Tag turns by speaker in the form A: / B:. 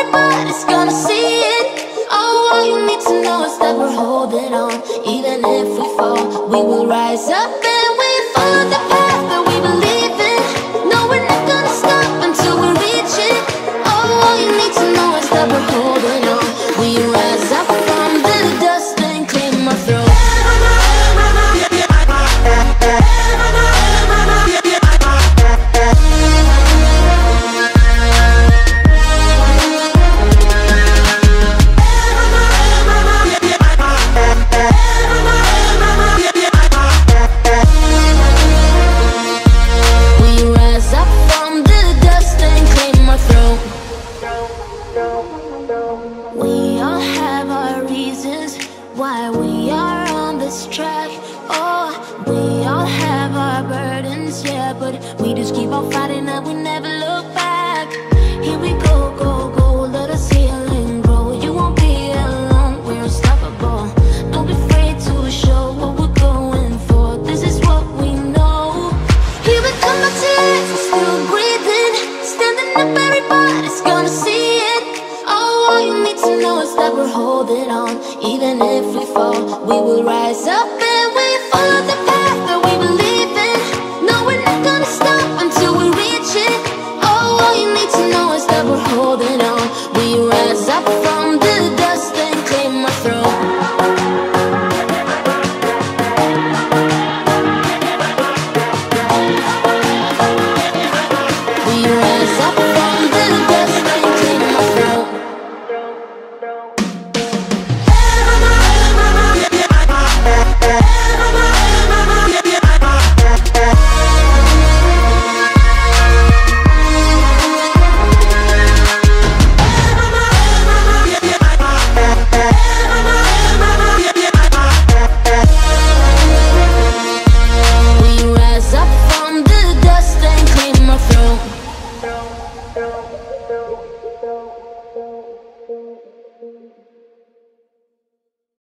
A: everybody's gonna see it. Oh, all you need to know is that we're holding on. Even if we fall, we will rise up and we follow the path that we believe in. No, we're not gonna stop until we reach it. Oh, all you need to know is that we're holding on. We rise up from the dust and clear my throat. We all have our reasons why we are on this track. Oh, we all have our burdens, yeah, but we just keep on fighting and we never look back. Here we go, go, go, let us heal and grow. You won't be alone, we're unstoppable. Don't be afraid to show what we're going for. This is what we know. Here we come, my tears, we're still breathing. Standing up, everybody's gonna see it. All you need to know is that we're holding on. Even if we fall, we will rise up and